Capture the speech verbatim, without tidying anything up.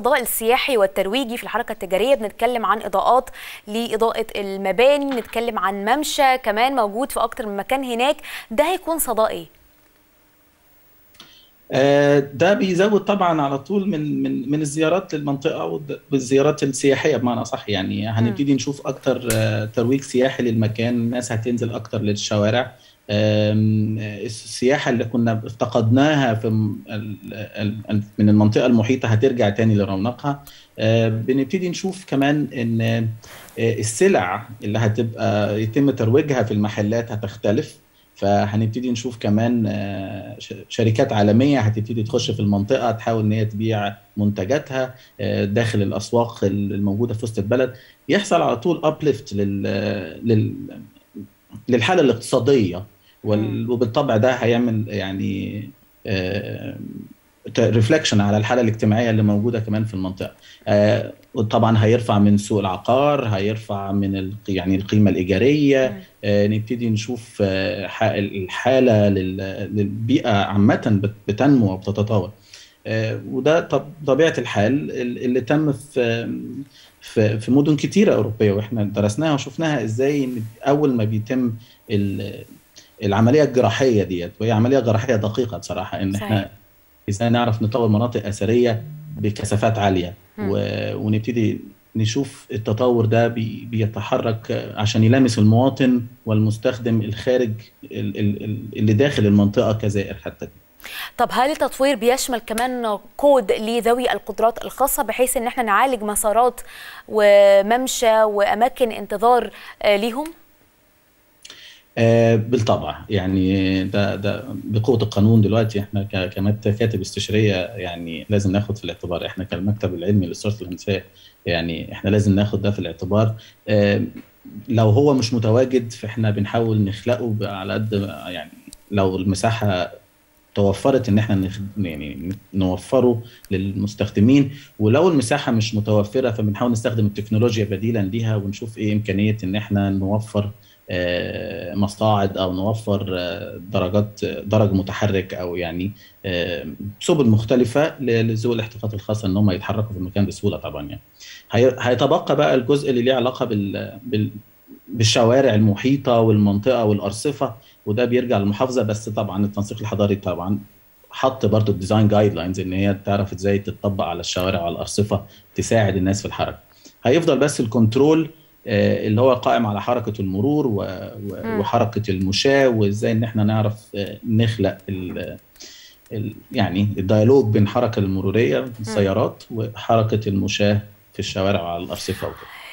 الفضاء السياحي والترويجي في الحركة التجارية، بنتكلم عن إضاءات لإضاءة المباني، بنتكلم عن ممشى كمان موجود في أكتر من مكان هناك، ده هيكون صدى إيه؟ ده بيزود طبعا على طول من من من الزيارات للمنطقه والزيارات السياحيه بمعنى صح. يعني مم. هنبتدي نشوف اكتر ترويج سياحي للمكان، الناس هتنزل اكتر للشوارع. السياحه اللي كنا افتقدناها في من المنطقه المحيطه هترجع تاني لرونقها. بنبتدي نشوف كمان ان السلع اللي هتبقى يتم ترويجها في المحلات هتختلف. فهنبتدي نشوف كمان شركات عالمية هتبتدي تخش في المنطقة، تحاول ان هي تبيع منتجاتها داخل الأسواق الموجودة في وسط البلد. يحصل على طول أبليفت لل... لل... للحالة الاقتصادية، وبالطبع ده هيعمل يعني ريفلكشن على الحالة الاجتماعية اللي موجودة كمان في المنطقة. وطبعا هيرفع من سوق العقار، هيرفع من يعني القيمة الإيجارية. نبتدي نشوف الحالة للبيئة عامة بتنمو وبتتطور. وده طبيعة الحال اللي تم في في في مدن كتيرة أوروبية، واحنا درسناها وشفناها ازاي ان اول ما بيتم العملية الجراحية ديت، وهي عملية جراحية دقيقة بصراحة، ان صحيح. احنا ازاي نعرف نطور مناطق أثرية بكثافات عالية، ونبتدي نشوف التطور ده بي بيتحرك عشان يلامس المواطن والمستخدم الخارج اللي داخل المنطقة كزائر حتى. طب هل التطوير بيشمل كمان كود لذوي القدرات الخاصة، بحيث ان احنا نعالج مسارات وممشى واماكن انتظار ليهم؟ آه بالطبع، يعني ده ده بقوة القانون دلوقتي احنا كمكاتب استشارية يعني لازم ناخد في الاعتبار، احنا كالمكتب العلمي للصرف الهندسية يعني احنا لازم ناخد ده في الاعتبار. آه لو هو مش متواجد فاحنا بنحاول نخلقه على قد يعني لو المساحة توفرت ان احنا يعني نوفره للمستخدمين، ولو المساحة مش متوفرة فبنحاول نستخدم التكنولوجيا بديلا ليها، ونشوف ايه امكانية ان احنا نوفر مصاعد او نوفر درجات درج متحرك او يعني سبل مختلفه لذوي الاحتياجات الخاصه ان هم يتحركوا في المكان بسهوله. طبعا يعني هيتبقى بقى الجزء اللي ليه علاقه بال, بال بالشوارع المحيطه والمنطقه والارصفه، وده بيرجع للمحافظه. بس طبعا التنسيق الحضاري طبعا حط برضو الديزاين جايد لاينز ان هي تعرف ازاي تتطبق على الشوارع وعلى الارصفه تساعد الناس في الحركه. هيفضل بس الكنترول اللي هو قائم على حركة المرور وحركة المشاة، وازاي ان احنا نعرف نخلق ال ال يعني الديالوج بين الحركة المرورية السيارات وحركة المشاة في الشوارع وعلى الأرصفة وكده.